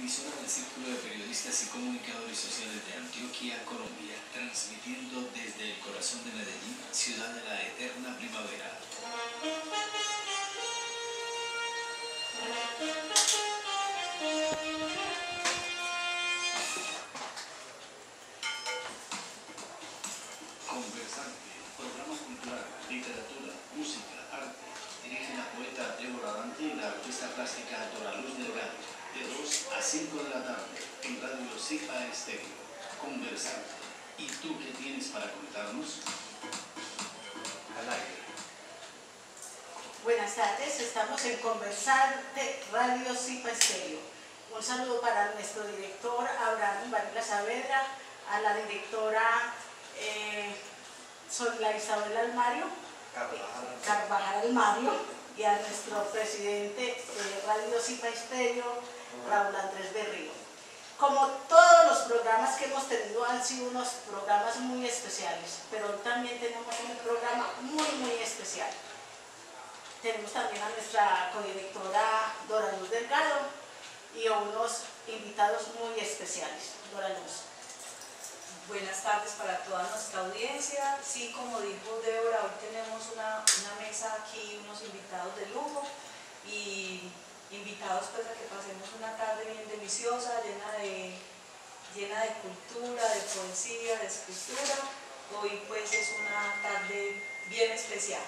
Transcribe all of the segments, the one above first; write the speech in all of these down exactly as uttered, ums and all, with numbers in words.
emisora del Círculo de Periodistas y Comunicadores Sociales de Antioquia, Colombia, transmitiendo desde el corazón de Medellín, ciudad de la eterna primavera. Conversante, programa cultural, literatura, música, arte. Dirige la poeta Débora Dante y la artista plástica Dora Luz Delgado, de dos a cinco de la tarde, en Radio Zipa Estéreo. Conversante. ¿Y tú qué tienes para contarnos? Al aire. Buenas tardes, estamos en Conversante, Radio Zipa Estéreo. Un saludo para nuestro director Abraham Vargas Saavedra, a la directora eh, Sonia Isabel Almario, Carvajal Almario, y a nuestro presidente de Radio Zipa Estéreo, Raúl Andrés Berrío. Como todos los programas que hemos tenido han sido unos programas muy especiales, pero también tenemos un programa muy, muy especial. Tenemos también a nuestra codirectora Dora Luz Delgado y a unos invitados muy especiales. Dora Luz. Buenas tardes para toda nuestra audiencia. Sí, como dijo Débora, hoy tenemos una, una mesa aquí, unos invitados de lujo y invitados pues a que pasemos una tarde bien deliciosa, llena de, llena de cultura, de poesía, de escritura. Hoy pues es una tarde bien especial.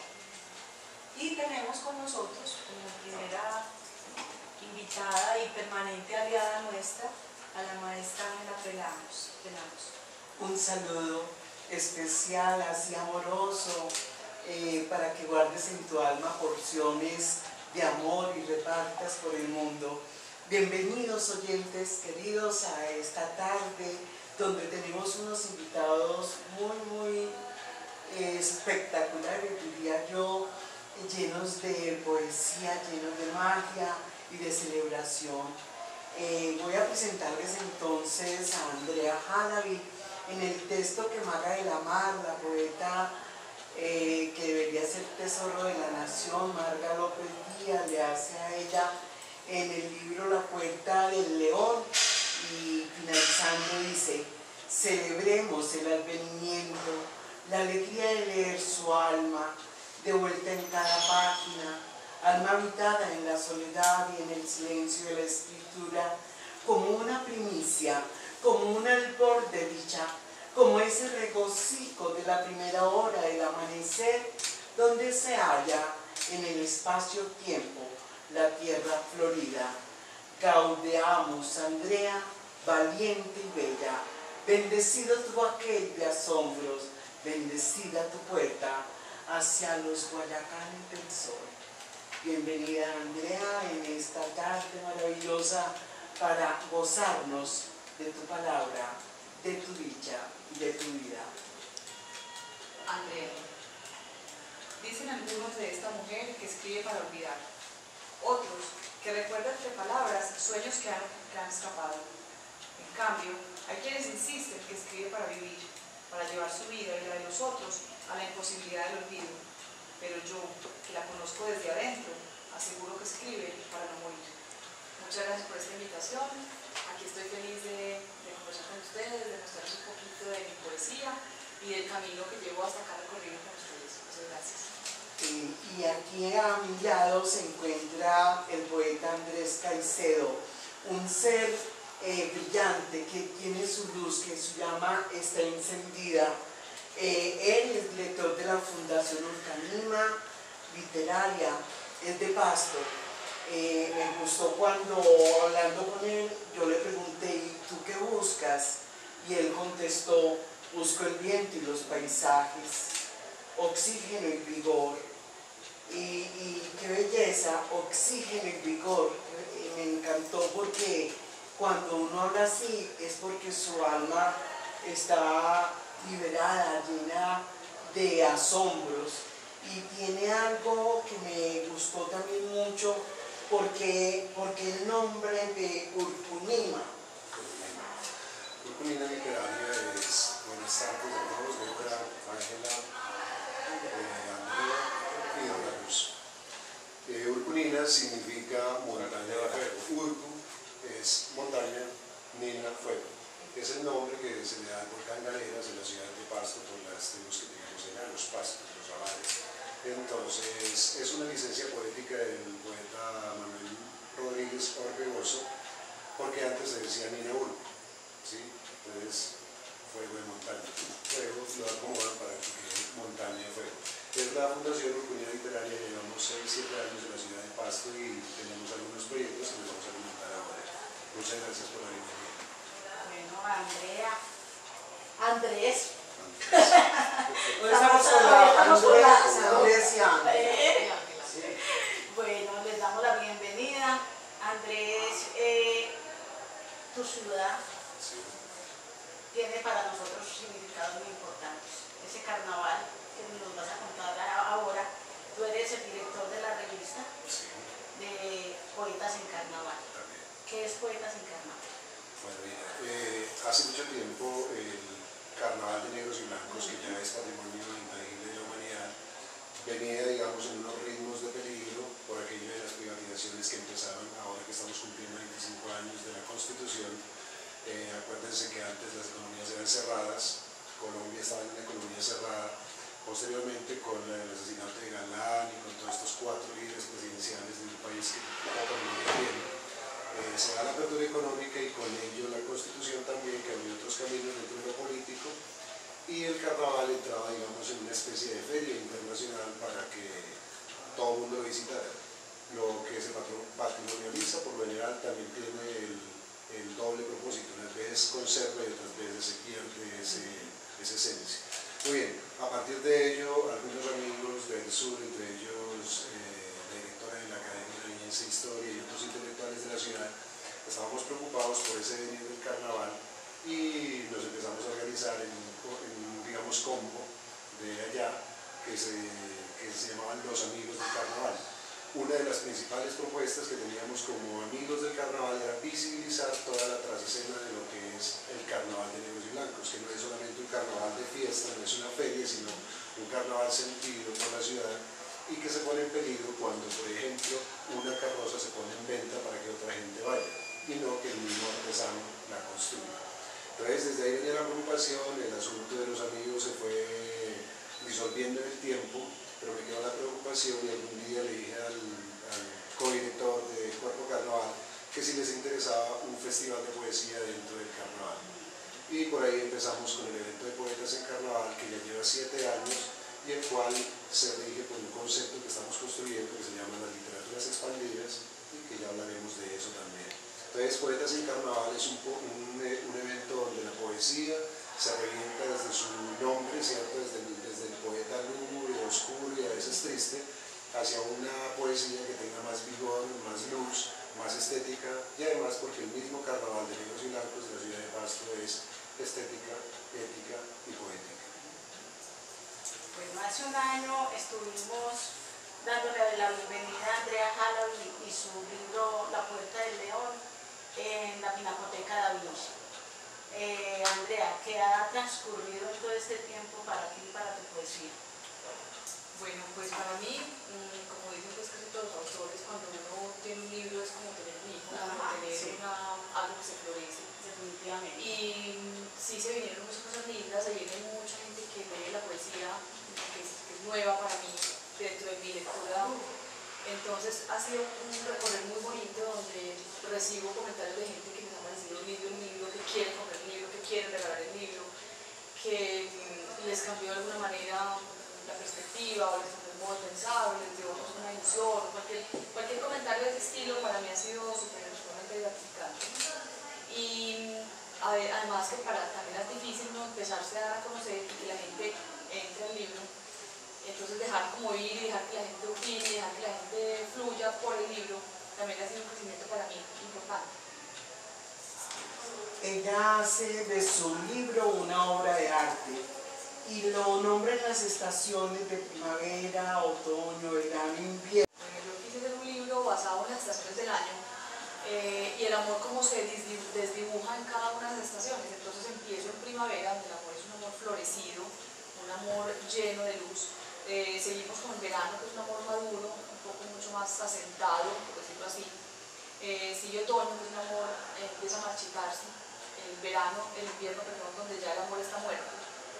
Y tenemos con nosotros como primera invitada y permanente aliada nuestra a la maestra Ángela Pelanos. Un saludo especial, así amoroso, eh, para que guardes en tu alma porciones de amor y repartas por el mundo. Bienvenidos oyentes queridos a esta tarde donde tenemos unos invitados muy, muy eh, espectaculares, diría yo, llenos de poesía, llenos de magia y de celebración. Eh, voy a presentarles entonces a Andrea Halaby en el texto que Maga de la Mar, la poeta eh, que debería ser tesoro de la nación, Marga López Díaz, le hace a ella en el libro La Puerta del León, y finalizando dice: celebremos el advenimiento, la alegría de leer su alma, de vuelta en cada página, alma habitada en la soledad y en el silencio de la escritura, como una primicia, como un albor de dicha, como ese regocijo de la primera hora del amanecer, donde se halla en el espacio-tiempo la tierra florida. Gaudeamus, Andrea, valiente y bella, bendecido tu aquel de asombros, bendecida tu puerta hacia los guayacanes del sol. Bienvenida, Andrea, en esta tarde maravillosa para gozarnos de tu palabra, de tu dicha y de tu vida. Andrea. Dicen algunos de esta mujer que escribe para olvidar, otros que recuerda entre palabras sueños que han, que han escapado. En cambio, hay quienes insisten que escribe para vivir, para llevar su vida y la de los otros a la imposibilidad del olvido. Pero yo, que la conozco desde adentro, aseguro que escribe para no morir. Muchas gracias por esta invitación. Aquí estoy feliz de, de conversar con ustedes, de mostrarles un poquito de mi poesía y del camino que llevo hasta acá recorrido con ustedes. Muchas gracias. Y, y aquí a mi lado se encuentra el poeta Andrés Caicedo, un ser eh, brillante que tiene su luz, que su llama está encendida. Eh, él es director de la Fundación Urcanima Literaria, es de Pasto. Eh, me gustó cuando, hablando con él, yo le pregunté: ¿y tú qué buscas? Y él contestó: busco el viento y los paisajes, oxígeno y vigor. Y, y qué belleza, oxígeno y vigor. Y me encantó porque cuando uno habla así es porque su alma está liberada, llena de asombros, y tiene algo que me gustó también mucho porque, porque el nombre de Urcunima. Urcunima literaria es, buenas tardes a todos, Débora, Ángela, eh, Andrea y Dora Luz. Eh, Urcunima significa montaña de fuego. Urcu es montaña es el nombre que se le da al volcán Galeras en la ciudad de Pasto por las tribus que tenemos allá, los pastos, los avales. Entonces, es una licencia poética del poeta Manuel Rodríguez Orbegoso, porque antes se decía Nina Urco, ¿sí? Entonces, fuego de montaña. Fuego lo acomodan para que quede montaña de fuego. Es la Fundación Urcunidad Literaria, llevamos seis siete años en la ciudad de Pasto y tenemos algunos proyectos que les vamos a comentar ahora. Muchas gracias por la bienvenida. Bueno, Andrea, Andrés. Hoy estamos con la Andrés, Andrés y Ángela. Eh, Bueno, les damos la bienvenida. Andrés, eh, tu ciudad Sí. tiene para nosotros significados muy importantes. Ese carnaval que nos vas a contar ahora, tú eres el director de la revista Sí, de Poetas en Carnaval. también. ¿Qué es Poetas en Carnaval? Bueno, mira, eh, hace mucho tiempo el carnaval de negros y blancos, que ya es patrimonio intangible de la humanidad, venía, digamos, en unos ritmos de peligro por aquello de las privatizaciones que empezaron ahora que estamos cumpliendo veinticinco años de la Constitución. Eh, acuérdense que antes las economías eran cerradas, Colombia estaba en una economía cerrada. Posteriormente, con el asesinato de Galán y con todos estos cuatro líderes presidenciales de un país que poco memoria tiene, eh, se da la apertura económica y con ello la Constitución también, que abrió otros caminos dentro de lo político, y el carnaval entraba, digamos, en una especie de feria internacional para que todo el mundo lo visitara. Lo que se patrimonializa, por lo general, también tiene el, el doble propósito, unas veces conserva y otras veces se pierde ese, esa esencia. Muy bien, a partir de ello, algunos amigos del sur, entre ellos eh, la directora de la Academia Nariñense de Historia y otros intelectuales de la ciudad, estábamos preocupados por ese venir del carnaval y nos empezamos a organizar en un, en un digamos, combo de allá que se, que se llamaban Los Amigos del Carnaval. Una de las principales propuestas que teníamos como amigos del carnaval era visibilizar toda la trasescena de lo que es el carnaval de negros y blancos, que no es solamente un carnaval de fiesta, no es una feria, sino un carnaval sentido por la ciudad y que se pone en peligro cuando, por ejemplo, una carroza se pone en venta para que otra gente vaya y no que el mismo artesano la construya. Entonces, desde ahí venía la preocupación, el asunto de los amigos se fue disolviendo en el tiempo, pero me quedó la preocupación y algún día le dije al, al codirector de Cuerpo Carnaval que si les interesaba un festival de poesía dentro del carnaval. Y por ahí empezamos con el evento de Poetas en Carnaval, que ya lleva siete años y el cual se rige por un concepto que estamos construyendo que se llama las literaturas expandidas y que ya hablaremos de eso también. Entonces, Poetas en Carnaval es un, un, un evento donde la poesía se revienta desde su nombre, ¿cierto? Desde, el, desde el poeta lúgubre, oscuro y a veces triste, hacia una poesía que tenga más vigor, más luz, más estética, y además porque el mismo carnaval de negros y blancos de la ciudad de Pasto es estética, ética y poética. Bueno, hace un año estuvimos dándole la bienvenida a Andrea Halaby y su libro La Puerta del León en la Pinacoteca Da Vinci. Eh, Andrea, ¿qué ha transcurrido en todo este tiempo para ti y para tu poesía? Bueno, pues para mí, como dicen pues casi todos los autores, cuando uno tiene un libro es como tener un hijo, como Ajá, tener sí. una, algo que se florece. Definitivamente. Y sí se vinieron muchas cosas lindas, se viene mucha gente que lee la poesía, que es, que es nueva para mí, dentro de mi lectura. Entonces ha sido un recorrer muy bonito donde recibo comentarios de gente que me ha parecido lindo el libro, que quieren comprar el libro, que quieren regalar el libro, que mm, les cambió de alguna manera la perspectiva o les cambió el modo de pensar, o les dio pues, una ilusión, cualquier, cualquier comentario de ese estilo para mí ha sido súper gratificante. Y a ver, además que para, también es difícil ¿no? empezarse a dar a conocer y que la gente entre al libro. Entonces dejar como ir y dejar que la gente opine, dejar que la gente fluya por el libro, también ha sido un crecimiento para mí importante. Ella hace de su libro una obra de arte y lo nombra en las estaciones de primavera, otoño, verano, invierno. Bueno, yo quise hacer un libro basado en las estaciones del año eh, y el amor como se desdibuja en cada una de las estaciones. Entonces empiezo en primavera, donde el amor es un amor florecido, un amor lleno de luz. Eh, seguimos con verano, que es un amor maduro, un poco mucho más asentado, por decirlo así. Eh, sigue otoño, que es un amor, eh, empieza a marchitarse, eh, el verano, el invierno, perdón, donde ya el amor está muerto.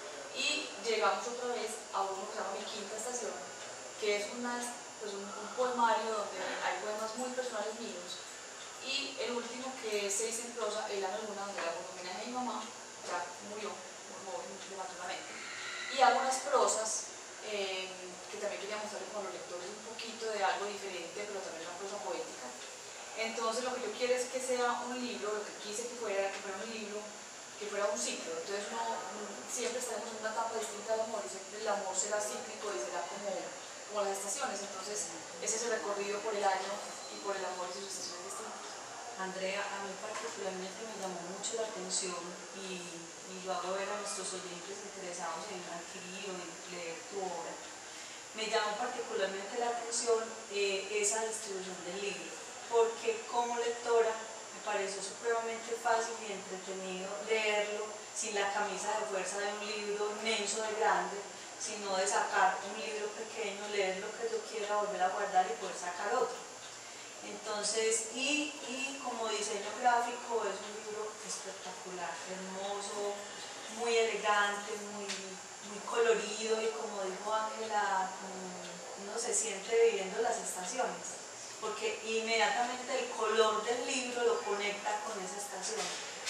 Y llegamos otra vez a uno que se llama Mi Quinta Estación, que es una, pues un, un poemario donde hay poemas muy personales míos. Y el último que se hizo en prosa, El Ano Luna, donde le hago un homenaje a mi mamá, ya murió muy joven, prematuramente. Y hago unas prosas eh, que también quería mostrarle como a los lectores un poquito de algo diferente, pero también una prosa poética. Entonces lo que yo quiero es que sea un libro, lo que quise que fuera, que fuera un libro, que fuera un ciclo. Entonces no, siempre estaremos en una etapa distinta del amor y siempre el amor será cíclico y será como, como las estaciones. Entonces ese es el recorrido por el año y por el amor y sus estaciones distintas. Andrea, a mí particularmente me llamó mucho la atención y, y yo hago ver a nuestros oyentes interesados en adquirir o en leer tu obra. Me llamó particularmente la atención eh, esa distribución del libro, porque como lectora me pareció supremamente fácil y entretenido leerlo sin la camisa de fuerza de un libro inmenso de grande, sino de sacar un libro pequeño, leer lo que yo quiera, volver a guardar y poder sacar otro. Entonces, y, y como diseño gráfico es un libro espectacular, hermoso, muy elegante, muy, muy colorido y como dijo Ángela, uno se siente viviendo las estaciones, porque inmediatamente el color del libro lo conecta con esa estación.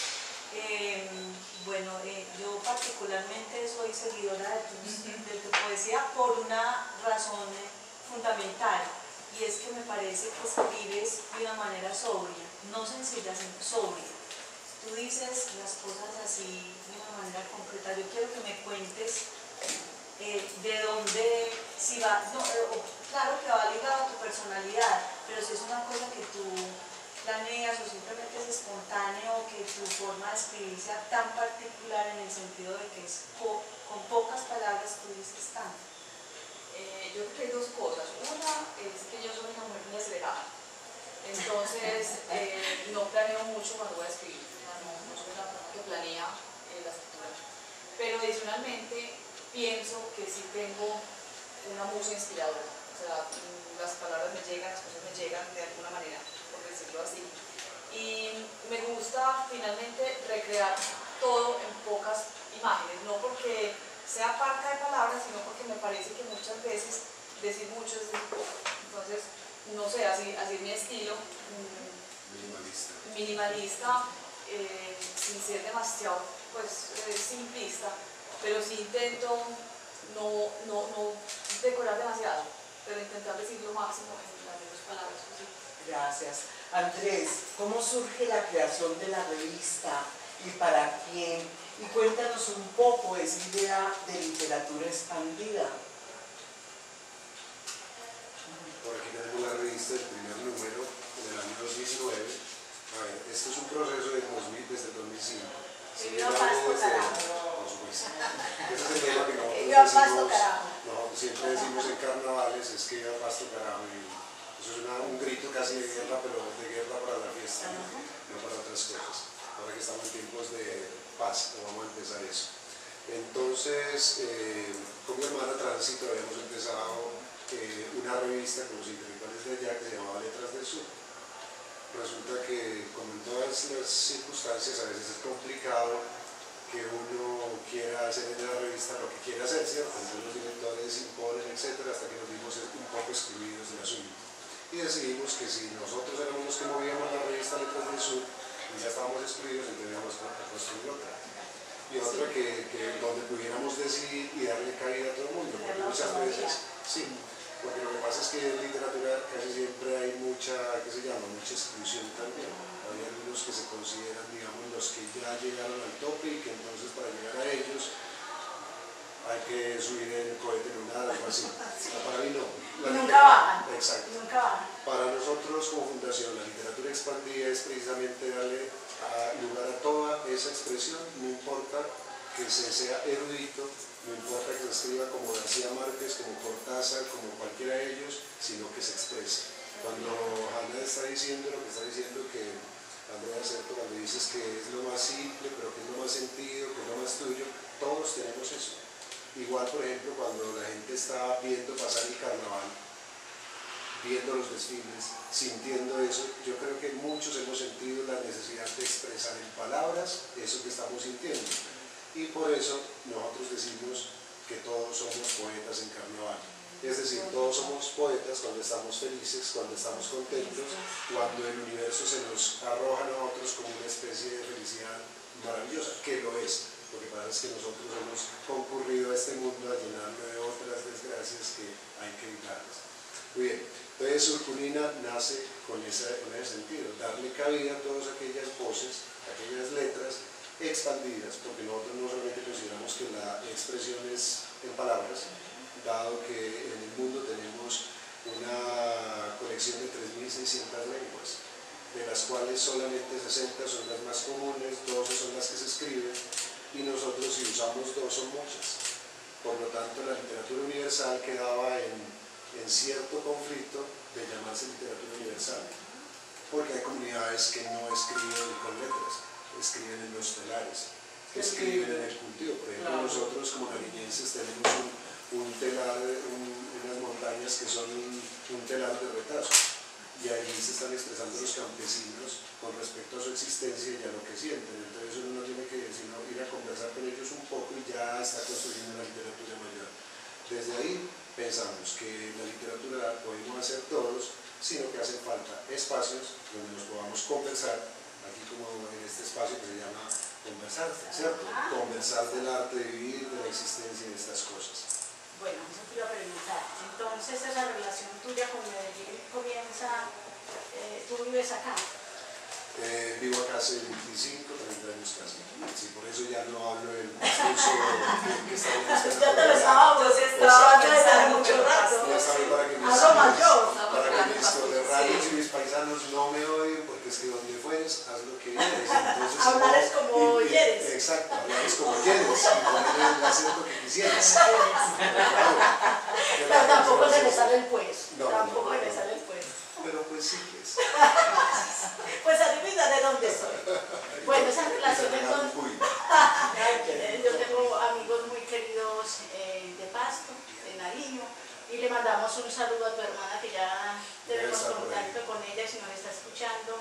Eh, bueno, eh, yo particularmente soy seguidora de tu, de tu poesía por una razón fundamental. Y es que me parece que escribes de una manera sobria, no sencilla, sino sobria. Tú dices las cosas así de una manera concreta. Yo quiero que me cuentes eh, de dónde, si va, no, eh, claro que va ligado a tu personalidad, pero si es una cosa que tú planeas o simplemente es espontáneo, que tu forma de escribir sea tan particular en el sentido de que es po con pocas palabras tú dices tanto. Eh, yo creo que hay dos cosas. Una es que yo soy una mujer muy acelerada, entonces eh, no planeo mucho cuando voy a escribir, no, no soy una persona que planea eh, la escritura, pero adicionalmente pienso que sí tengo una musa inspiradora, o sea, las palabras me llegan, las cosas me llegan de alguna manera, por decirlo así, y me gusta finalmente recrear todo en pocas imágenes, no porque sea parca de palabras, sino porque me parece que muchas veces decir mucho es decir poco. Entonces, no sé, así, así mi estilo, Minimalista. minimalista eh, sin ser demasiado pues, eh, simplista, pero sí intento no, no, no decorar demasiado, pero intentar decir lo máximo en las menos palabras posibles. Gracias. Andrés, ¿cómo surge la creación de la revista y para quién? Y cuéntanos un poco esa idea de literatura expandida. Por aquí tenemos la revista del primer número del año dos mil diecinueve. A ver, esto es un proceso de dos mil, desde el dos mil cinco. Y yo pasto carajo. Por supuesto. Ese es el tema que nosotros Y yo pasto decimos, carajo. nosotros siempre decimos en carnavales, es que yo pasto carajo. Y eso es una, un grito casi de guerra, pero de guerra para la fiesta, no, no para otras cosas. Ahora que estamos en tiempos de paz, no vamos a empezar eso. Entonces, eh, con mi hermana Tránsito habíamos empezado eh, una revista con los intelectuales de allá que se llamaba Letras del Sur. Resulta que, como en todas las circunstancias, a veces es complicado que uno quiera hacer en la revista lo que quiera hacer, ¿cierto? Entonces los directores imponen, etcétera, hasta que nos vimos un poco excluidos del asunto. Y decidimos que si nosotros éramos los que movíamos la revista Letras del Sur, y ya estábamos excluidos, entonces íbamos a construir otra. Y otra sí. que, que donde pudiéramos decidir y darle cabida a todo el mundo, porque muchas veces, sí, porque lo que pasa es que en literatura casi siempre hay mucha, ¿qué se llama? Mucha exclusión también. Hay algunos que se consideran, digamos, los que ya llegaron al tope y que entonces para llegar a ellos hay que subir el cohete lunar o algo así. Para mí no. Y nunca bajan. Exacto. Nunca bajan. Para nosotros como fundación, la literatura expandida es precisamente darle a, lugar a toda esa expresión, no importa que se sea erudito, no importa que se escriba como García Márquez, como Cortázar, como cualquiera de ellos, sino que se exprese. Cuando Hanna está diciendo lo que está diciendo, que Andrea acepto cuando dices que es lo más simple, pero que es lo más sentido, que es lo más tuyo, todos tenemos eso. Igual, por ejemplo, cuando la gente está viendo pasar el carnaval, viendo los desfiles, sintiendo eso, yo creo que muchos hemos sentido la necesidad de expresar en palabras palabras eso que estamos sintiendo. Y por eso nosotros decimos que todos somos poetas en carnaval. Es decir, todos somos poetas cuando estamos felices, cuando estamos contentos, cuando el universo se nos arroja a nosotros como una especie de felicidad maravillosa, que lo es. Lo que pasa es que nosotros hemos concurrido a este mundo a llenarlo de otras desgracias que hay que evitarlas. Muy bien, entonces Urculina nace con ese, con ese sentido, darle cabida a todas aquellas voces, aquellas letras expandidas, porque nosotros no solamente consideramos que la expresión es en palabras, dado que en el mundo tenemos una colección de tres mil seiscientas lenguas, de las cuales solamente sesenta son las más comunes, doce son las que se escriben, y nosotros si usamos dos son muchas. Por lo tanto, la literatura universal quedaba en, en cierto conflicto de llamarse literatura universal, porque hay comunidades que no escriben con letras, escriben en los telares, que escriben en el cultivo. Por ejemplo, nosotros como nariñenses tenemos un, un telar, un, unas montañas que son un, un telar de retazo, y allí se están expresando los campesinos con respecto a su existencia y a lo que sienten. Entonces uno no tiene que sino ir a conversar con ellos un poco y ya está construyendo una literatura mayor. Desde ahí pensamos que la literatura la podemos hacer todos, sino que hacen falta espacios donde nos podamos conversar, aquí como en este espacio que se llama conversar, ¿cierto? Conversar del arte de vivir, de la existencia de estas cosas. Bueno, eso te iba a preguntar. Entonces, esa relación tuya con Medellín comienza, eh, tú vives acá. Eh, vivo acá hace veinticinco, treinta años casi. Sí, por eso ya no hablo del discurso que estaba pensando. Ya te lo estaba, yo sí estaba pensando mucho rato. Ya saben, para que mis, Hablo mayor. para que mis coterráneos y mis paisanos no me odien, porque es que donde fueres, haz lo que quieres. Entonces, hablar es como y, y, hieres. Exacto, hablar es como hieres, y poner el acento que quisieras. Pero tampoco se le sale el pues. No, tampoco no, se le no. sale el pues. Pero pues sí que es. Pues adivina de dónde soy. Bueno, esa relación entonces. Yo tengo amigos muy queridos eh, de Pasto, de Nariño, y le mandamos un saludo a tu hermana que ya tenemos contacto con ella, si nos está escuchando.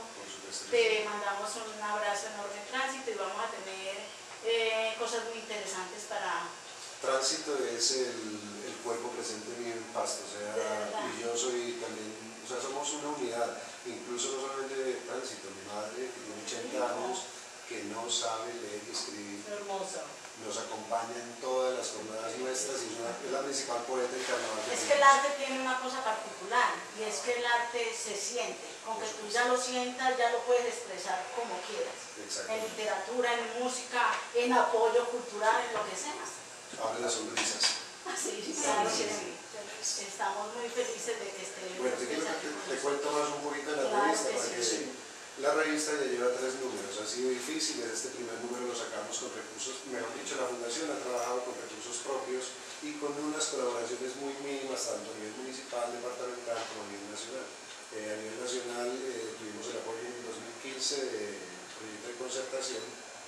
Te mandamos un abrazo enorme en Tránsito y vamos a tener eh, cosas muy interesantes para... Tránsito es el, el cuerpo presente mío en Pasto, o sea, y yo soy también, o sea, somos una unidad, incluso no solamente de Tránsito, mi madre que tiene ochenta años, que no sabe leer y escribir, Hermosa. nos acompaña en todas las jornadas nuestras y es, una, es la principal poeta en carnaval. Es que el arte tiene una cosa particular y es que el arte se siente, aunque tú ya lo sientas, ya lo puedes expresar como quieras, en literatura, en música, en apoyo cultural, en lo que sea. Abre las sonrisas. Sí, claro que sí. Estamos muy felices de que esté. Bueno, te, quiero, te, te cuento más un poquito de la claro revista, para que sí. La revista ya lleva tres números, ha sido difícil, este primer número lo sacamos con recursos, mejor dicho, la fundación ha trabajado con recursos propios y con unas colaboraciones muy mínimas, tanto a nivel municipal, departamental, como a nivel nacional. Eh, a nivel nacional eh, tuvimos el apoyo en el dos mil quince del proyecto de concertación.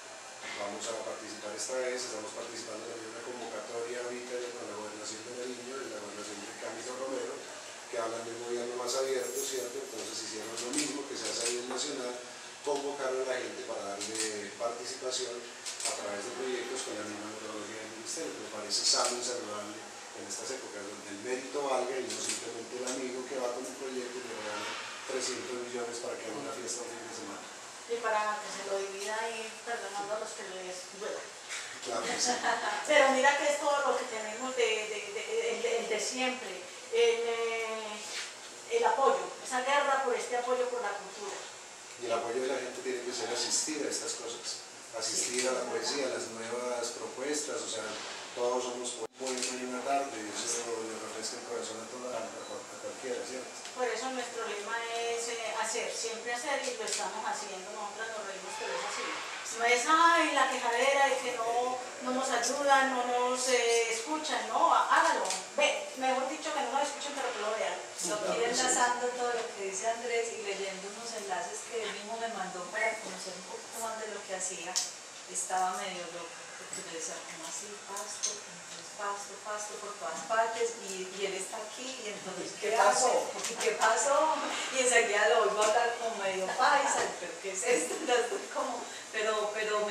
Vamos a participar esta vez, estamos participando también en una convocatoria ahorita con la Gobernación de Nariño, en la Gobernación de Camilo Romero, que hablan de un gobierno más abierto, ¿cierto? Entonces hicieron lo mismo que se hace a nivel nacional, convocaron a la gente para darle participación a través de proyectos con la misma metodología del Ministerio. Me parece sano y saludable en estas épocas donde el mérito valga y no simplemente el amigo que va con un proyecto y le regala trescientos millones para que haga una fiesta un fin de semana. Y para que se lo divida ahí, perdonando a los que les duela. Claro que sí. Pero mira que es todo lo que tenemos de, de, de, de, de, de siempre, el, eh, el apoyo, esa guerra por este apoyo por la cultura. Y el apoyo de la gente tiene que ser asistir a estas cosas, asistir a la poesía, a las nuevas propuestas, o sea, todos somos poetas en una tarde, y eso le refresca el corazón a, toda, a, a cualquiera, ¿cierto? Por eso nuestro lema es eh, hacer, siempre hacer, y lo estamos haciendo, nosotros nos reímos, pero es así. No es, ay, la quejadera de que no, no nos ayudan, no nos eh, escuchan, no, hágalo, ve, mejor dicho que no nos escuchen, pero que lo vean. Lo quiero enlazando todo lo que dice Andrés y leyendo unos enlaces que él mismo me mandó para conocer un poquito más de lo que hacía. Estaba medio loca, porque me decía, ¿cómo así? Pasto, entonces pasto, pasto por todas partes, y, y él está aquí, y entonces, ¿qué, ¿qué pasó? ¿Y qué pasó? Y enseguida lo oigo hablar como medio paisa, pero ¿qué es esto? Entonces, como, pero, pero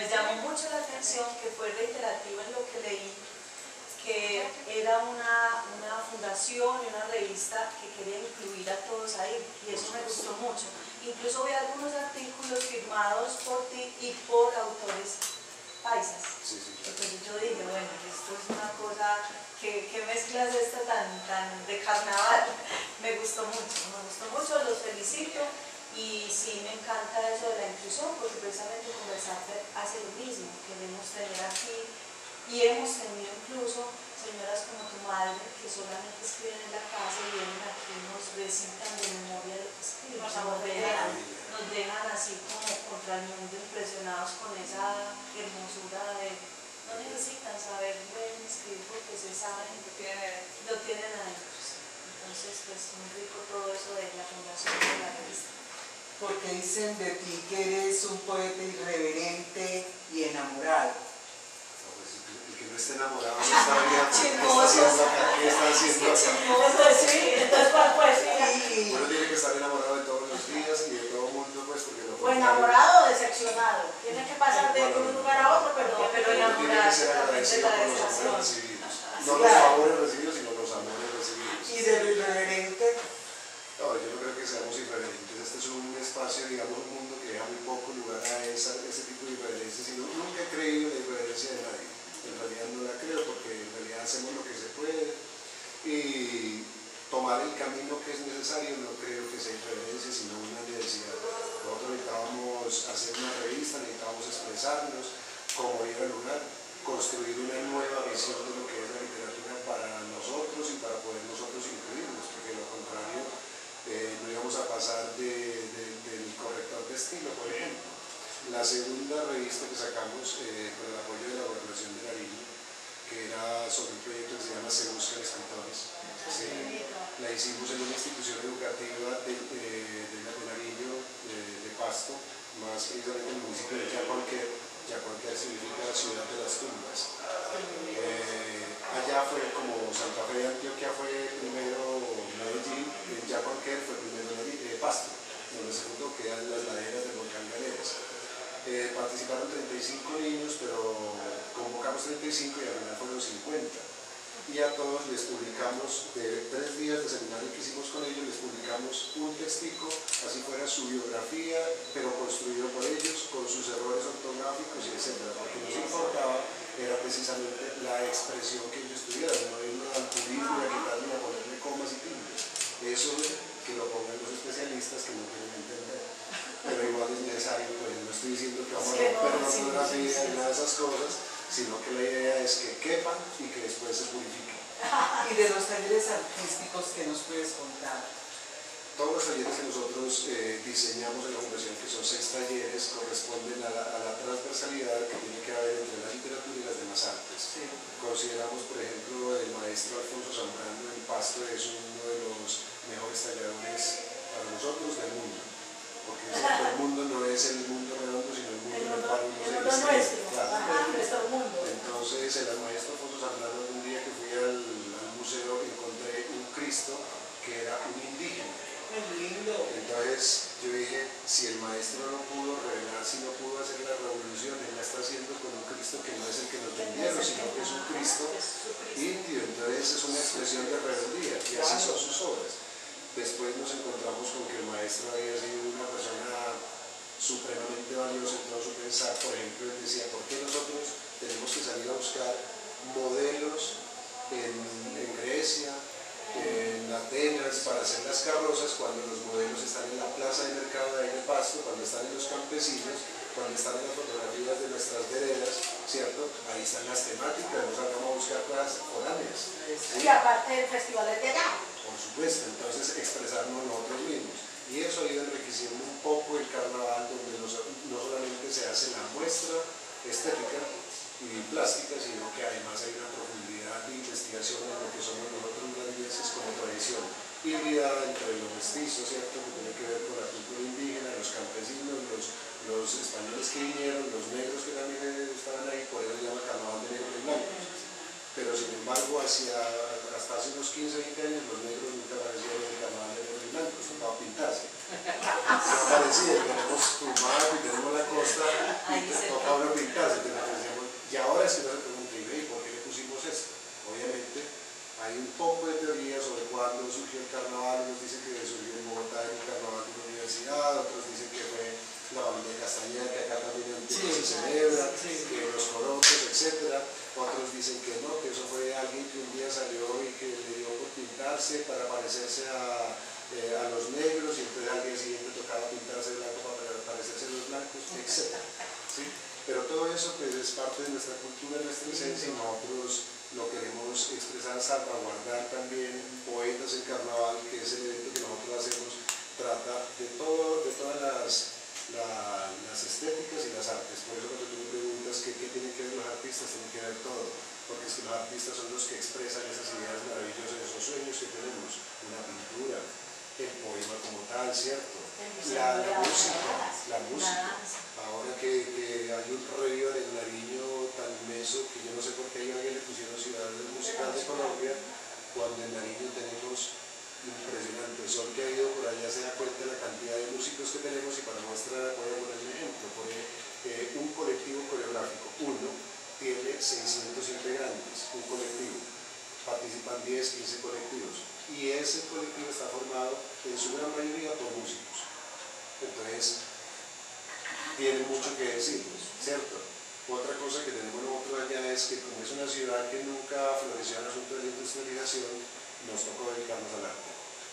atención que fue reiterativa en lo que leí, que era una, una fundación y una revista que quería incluir a todos ahí, y eso me gustó mucho. Incluso vi algunos artículos firmados por ti y por autores paisas. Sí, sí, claro. Entonces yo dije, bueno, esto es una cosa, que, que mezclas esta tan, tan de carnaval. Me gustó mucho, me gustó mucho, los felicito, y sí me encanta eso de la inclusión, porque precisamente conversar hace lo mismo, queremos tener aquí. Y hemos tenido incluso señoras como tu madre que solamente escriben en la casa y vienen aquí y nos recitan de memoria lo que escriben. Nos, nos, dejan, nos dejan así como contra el mundo impresionados con esa hermosura de no necesitan saber leer ni escribir porque se saben lo tienen, lo tienen adentro. Entonces pues muy rico todo eso de la fundación de la revista. Porque dicen de ti que eres un poeta irreverente y enamorado. No está enamorado, no está bien, ¿qué está haciendo acá? ¿Qué está haciendo acá? Entonces sí, entonces ¿cuál poesía? Uno tiene que estar enamorado de todos los días y de todo el mundo, pues, porque lo O enamorado o decepcionado. Tiene que pasar de un lugar a otro, pero, no, pero uno tiene que ser agradecido por los amores recibidos. No los favores recibidos, sino los amores recibidos. ¿Y de lo irreverente? No, yo no creo que seamos irreverentes. Este es un espacio, digamos, un mundo que deja muy poco lugar a esa, ese tipo de irreverencias. Y no, nunca he creído en la irreverencia de nadie. En realidad no la creo, porque en realidad hacemos lo que se puede y tomar el camino que es necesario no creo que sea irreverencia, sino una necesidad. Nosotros necesitábamos hacer una revista, necesitábamos expresarnos, como ir al lugar, construir una nueva visión de lo que es la literatura para nosotros y para poder nosotros incluirnos, porque de lo contrario eh, no íbamos a pasar de, de, del corrector de estilo, por ejemplo. La segunda revista que sacamos eh, con el apoyo de la Gobernación de Nariño, que era sobre un proyecto que se llama Se Buscan Escritores, sí, la hicimos en una institución educativa de, de, de, de Nariño, de, de Pasto, más precisamente en el municipio de Yacuanquer. Yacuanquer significa ciudad de las tumbas. Eh, allá fue como Santa Fe de Antioquia fue primero Medellín, en Yacuanquer fue primero eh, Pasto, donde segundo quedan las laderas del volcán Galeras. Eh, participaron treinta y cinco niños, pero convocamos treinta y cinco y al final fueron cincuenta. Y a todos les publicamos, de tres días de seminario que hicimos con ellos, les publicamos un textico, así fuera su biografía, pero construido por ellos, con sus errores ortográficos y etcétera. Porque nos importaba era precisamente la expresión que ellos tuvieran, no irnos al purismo y a quitarle y a ponerle comas y tildes. Eso que lo pongan los especialistas que no quieren entender. Pero igual es necesario, pues no estoy diciendo que vamos a romper la ortografía ni nada de esas cosas, sino que la idea es que quepan y que después se purifiquen. Y de los talleres artísticos que nos puedes contar. Todos los talleres que nosotros eh, diseñamos en la Fundación, que son seis talleres, corresponden a la, a la transversalidad que tiene que haber entre la literatura y las demás artes. Sí. Consideramos, por ejemplo, el maestro Alfonso Zambrano en Pasto es uno de los mejores talladores para nosotros del mundo. Porque el mundo no es el mundo redondo, sino el mundo en el cual uno se inscribe. Claro. Nuestro mundo. Entonces, el maestro Alfonso Zambrano, un día que fui al, al museo, encontré un Cristo que era un indígena. Muy lindo. Entonces, yo dije, si el maestro no pudo revelar, si no pudo hacer la revolución, él la está haciendo con un Cristo que no es el que nos vendieron, sino que es un Cristo indio. Entonces, es una expresión de rebeldía, y así son sus obras. Después nos encontramos con que el maestro había sido una persona supremamente valiosa en todo su pensar. Por ejemplo, él decía, ¿por qué nosotros tenemos que salir a buscar modelos en, en Grecia, en Atenas, para hacer las carrozas, cuando los modelos están en la plaza de mercado de ahí de Pasto, cuando están en los campesinos, cuando están en las fotografías de nuestras veredas, ¿cierto? Ahí están las temáticas, nos vamos a buscar cosas foráneas. ¿Sí? Y aparte el festival es de allá. Por supuesto, entonces expresarnos nosotros mismos. Y eso ha ido enriqueciendo un poco el carnaval, donde no, no solamente se hace la muestra estética y plástica, sino que además hay una profundidad de investigación en lo que somos nosotros nariñenses como tradición híbrida entre los mestizos, ¿cierto? Que tiene que ver con la cultura indígena, los campesinos, los, los españoles que vinieron, los negros que también estaban ahí, por eso se llama carnaval de negros y blancos. Pero sin embargo, hacia, hasta hace unos quince, veinte años, los negros nunca aparecieron en el carnaval de negros y blancos, tocaba pintarse. No aparecía, tenemos Tumaco y tenemos la costa, y tocaba uno pintarse, tenemos sí, que se celebra, sí, que los corotos, etcétera. Otros dicen que no, que eso fue alguien que un día salió y que le dio por pintarse para parecerse a, eh, a los negros y entonces al día siguiente tocaba pintarse de blanco para parecerse a los blancos, etcétera. ¿Sí? Pero todo eso pues, es parte de nuestra cultura, de nuestra esencia y nosotros lo queremos expresar, salvaguardar también. Poetas en Carnaval, que es el evento que nosotros hacemos, trata de, todo, de todas las, la, las estéticas y las artes. Por eso cuando tú me preguntas qué, qué tienen que ver los artistas, tienen que ver todo, porque es que los artistas son los que expresan esas ideas maravillosas, esos sueños que tenemos, una pintura, el poema como tal, ¿cierto? La, la música, la música. Ahora que, que hay un río del Nariño tan inmenso que yo no sé por qué a alguien le pusieron ciudades musicales de Colombia, cuando en Nariño tenemos impresionante sol que ha ido por allá, se da cuenta de la cantidad de músicos que tenemos y para muestra voy a poner un ejemplo. Por eh, un colectivo coreográfico, uno, tiene seiscientos integrantes, un colectivo, participan diez, quince colectivos y ese colectivo está formado en su gran mayoría por músicos. Entonces, tiene mucho que decir, ¿cierto? Otra cosa que tenemos nosotros allá es que como es una ciudad que nunca floreció en el asunto de la industrialización, nos tocó dedicarnos al arte.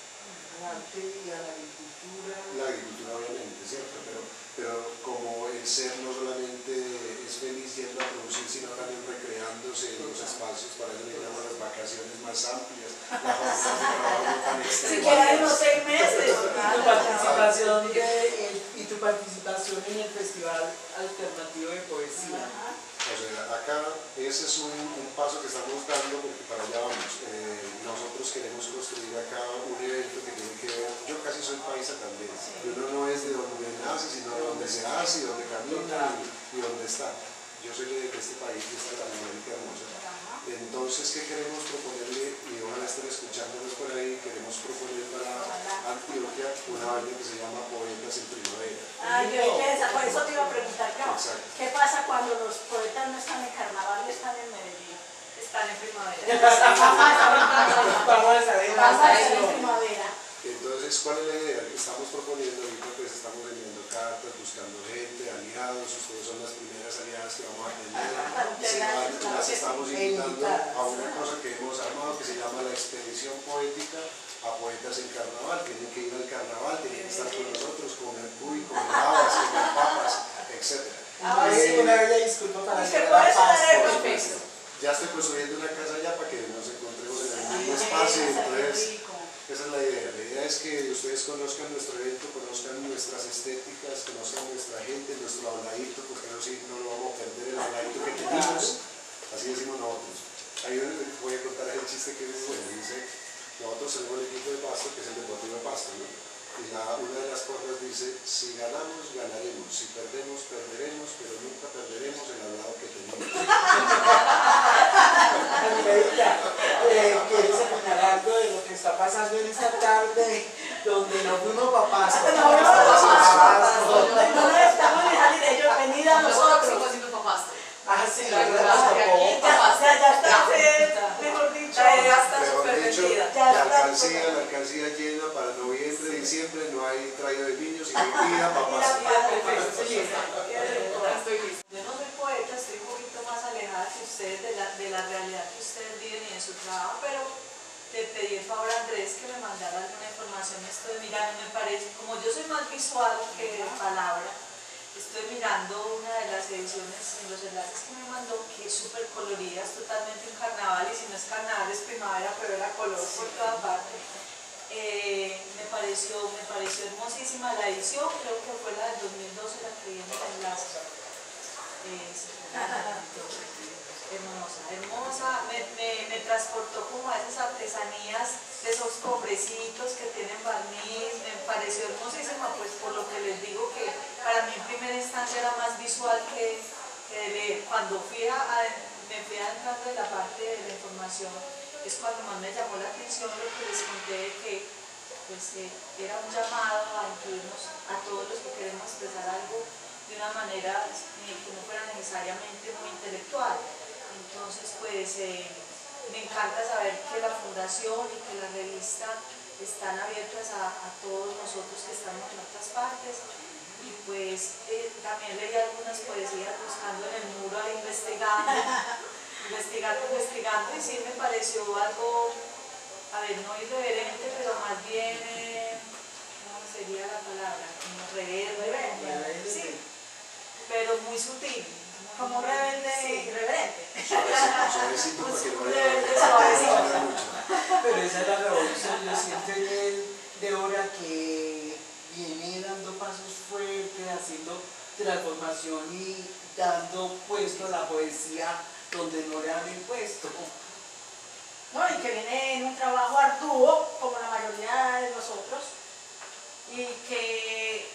Al arte y a la agricultura. La agricultura obviamente, ¿cierto? Pero, pero como el ser no solamente es feliz yendo a producir, sino también recreándose en los espacios, para eso necesitamos las vacaciones más amplias, la jornada de trabajo no tan extremas. Siquiera en los seis meses. Y tu participación, de, el, y tu participación en el Festival Alternativo de Poesía. Ajá. O sea, acá ese es un, un paso que estamos dando porque para allá vamos. Eh, nosotros queremos construir acá un evento que tiene que ver, yo casi soy paisa también, y uno no es de donde nace, sino de donde se hace, y donde camina y, y donde está. Yo soy de este país, de esta Latinoamérica hermosa. Entonces, ¿qué queremos proponerle? Y ojalá estén escuchándonos por ahí, queremos proponer para Antioquia una vaina que se llama Poetas en Primavera. Ay, qué belleza, por eso te iba a preguntar yo. Exacto. ¿Qué pasa cuando los poetas no están en Carnaval y están en Medellín? Están en primavera. Vamos a saber Vamos a más estar de en eso. primavera. Entonces, ¿cuál es la idea? Que estamos proponiendo, ahorita pues estamos enviando cartas, buscando gente, aliados, ustedes son las primeras aliadas que vamos a tener. Se van, las estamos invitando a una cosa que hemos armado que se llama la expedición poética a poetas en Carnaval. Tienen que ir al Carnaval, tienen que estar con nosotros, comer cuy, comer habas, comer papas, etcétera. Ah, Es sí. una bella disculpa para Es que llegar por a eso la Pasto. perfecto. Ya estoy construyendo una casa allá para que nos encontremos en el mismo Ay, espacio, qué entonces rico. esa es la idea. La idea es que ustedes conozcan nuestro evento, conozcan nuestras estéticas, conozcan nuestra gente, nuestro habladito, porque no, sí, no lo vamos a perder, el habladito que tenemos, así decimos nosotros. Ahí voy a contar el chiste que es bueno, dice, nosotros tenemos el equipo de Pasto, que es el Deportivo de Pasto, ¿no? Y la, una de las cosas dice, si ganamos, ganaremos, si perdemos, perderemos, pero nunca perderemos el hablado que tenemos. Angelita, eh, ¿quieres opinar algo de lo que está pasando en esta tarde donde nos fuimos para Pasto? No, no, no, no, no le estamos ni salir de ellos, venida a nosotros. Ah, sí, La la verdad, verdad, aquí Ya, ya, ya está, eh, mejor dicho. Ya está Mejor súper dicho, vendida. Ya la está. alcancía, la alcancía llena para noviembre, diciembre, no hay traído de niños y hay vida para Pasto. Estoy lista. Yo no soy poeta, estoy un poquito más alejada que ustedes de la, de la realidad que ustedes viven y de su trabajo, pero te pedí el favor, Andrés, que me mandara alguna información. Estoy mirando, me parece, como yo soy más visual que de palabra, estoy mirando una de las ediciones en los enlaces que me mandó, que es súper colorida, es totalmente un carnaval, y si no es carnaval es primavera, pero era color por toda parte. Eh, me, pareció, me pareció hermosísima la edición, creo que fue la del dos mil doce la que viene en el enlace. Eh, sí, hermosa, hermosa, me, me, me transportó como a esas artesanías, de esos cobrecitos que tienen barniz, me pareció hermosísima, pues por lo que les digo que para mí en primera instancia era más visual que, que de leer. Cuando fui a, a, me fui adentrando en la parte de la información, es cuando más me llamó la atención lo que les conté de que pues, eh, era un llamado a incluirnos a todos los que queremos expresar algo de una manera eh, que no fuera necesariamente muy intelectual. Entonces, pues eh, me encanta saber que la fundación y que la revista están abiertas a, a todos nosotros que estamos en otras partes, y pues eh, también leí algunas poesías buscando en el muro, ahí investigando, investigando, investigando, y sí me pareció algo, a ver, no irreverente, pero más bien, eh, ¿cómo sería la palabra? Como rebelde, sí, pero muy sutil. Como rebelde Sí. irreverente. Suavecito para que no Un vaya rebelde a suavecito. vaya mucho. Pero esa es la revolución, yo siento en él de obra que viene dando pasos fuertes, haciendo transformación y dando puesto a la poesía donde no le han impuesto. ¿No? Y que viene en un trabajo arduo, como la mayoría de nosotros, y que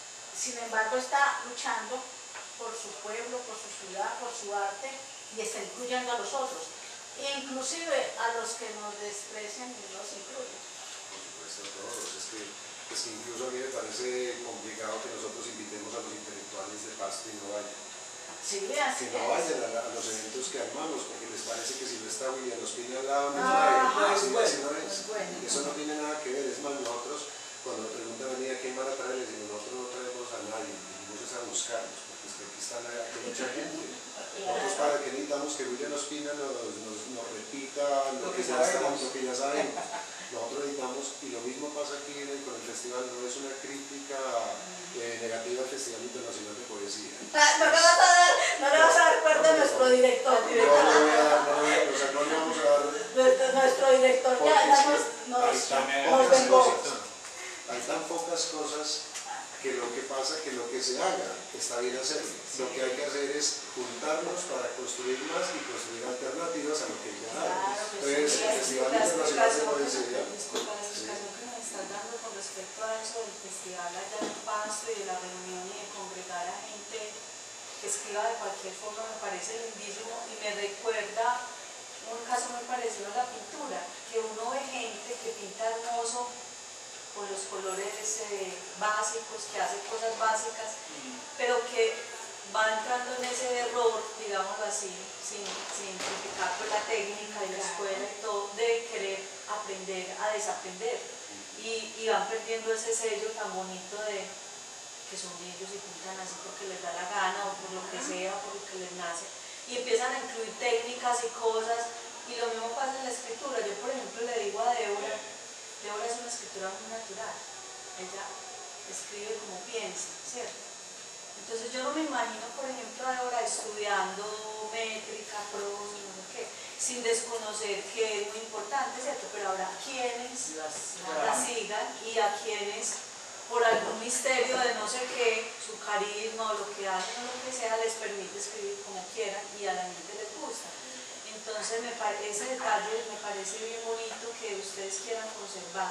sin embargo está luchando por su pueblo, por su ciudad, por su arte, y está incluyendo a los otros, inclusive a los que nos desprecian y nos incluyen. Por supuesto, a todos. Es que, es que incluso a mí me parece complicado que nosotros invitemos a los intelectuales de Pasto y no vayan. Sí, así Que no es. vayan a, la- a los eventos que armamos, porque les parece que si no está William Ospina al lado, no Ah, vayan. es Así, bueno, así no es. es bueno. Eso no tiene nada que ver. Es más, nosotros, cuando nos preguntan a mí a quién van a traer, les digo, nosotros no traemos a nadie, venimos es a buscarlos, porque es que aquí está la, aquí hay mucha gente. Nosotros para que necesitamos que William Ospina nos, nos, nos repita lo, Lo que que ya sabemos. estamos, lo que ya sabemos. Nosotros necesitamos, y lo mismo pasa aquí en el- con el festival, no es una crítica eh, negativa al Festival Internacional de Poesía. Ah, no le vas a dar, no le vas a dar cuenta a nuestro director. No le voy a dar, no, le voy a- o sea, no le vamos a dar, Nuestro, nuestro director porque ya, es ya que nos, nos, hay tan nos pocas vengó. cosas, hay tan pocas cosas que lo que pasa que lo que se haga está bien hacerlo. Lo que hay que hacer es juntarnos para construir más y construir alternativas a lo que ya hay. Claro, pues, Entonces, sí, el Festival la Internacional de explicación, Poesía, disculpa, la sí. explicación que me están dando con respecto a eso del festival allá en Pasto y de la reunión y de congregar a gente que escriba de cualquier forma me parece lindísimo y me recuerda un caso muy parecido a la pintura, que uno ve gente que pinta hermoso con los colores eh, básicos, que hace cosas básicas, pero que va entrando en ese error, digámoslo así, sin, sin criticar pues, la técnica de la escuela y todo, de querer aprender a desaprender. Y, y van perdiendo ese sello tan bonito de que son ellos y pintan así porque les da la gana o por lo que sea, por lo que les nace. Y empiezan a incluir técnicas y cosas, y lo mismo pasa en la escritura. Yo, por ejemplo, le digo a Débora, Débora es una escritura muy natural, ella escribe como piensa, ¿cierto? Entonces yo no me imagino, por ejemplo, a Débora estudiando métrica, prosa, no sé qué, sin desconocer que es muy importante, ¿cierto? Pero habrá quienes Las- la sigan y a quienes, por algún misterio de no sé qué, su carisma o lo que hacen o lo que sea, les permite escribir como quieran y a la gente les gusta. Entonces me pare- ese detalle me parece bien bonito que ustedes quieran conservar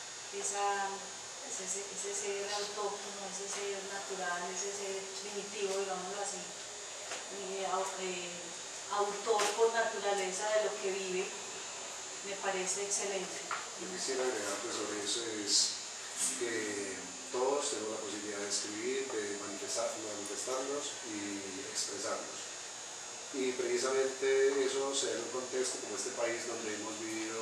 esa, ese, ese ser autóctono, ese ser natural, ese ser primitivo, digámoslo así, eh, au- eh, autor por naturaleza de lo que vive, me parece excelente. yo quisiera agregar pues, sobre eso es que todos tenemos la posibilidad de escribir, de manifestar, manifestarnos y expresarnos. Y precisamente eso se da en un contexto como este país donde hemos vivido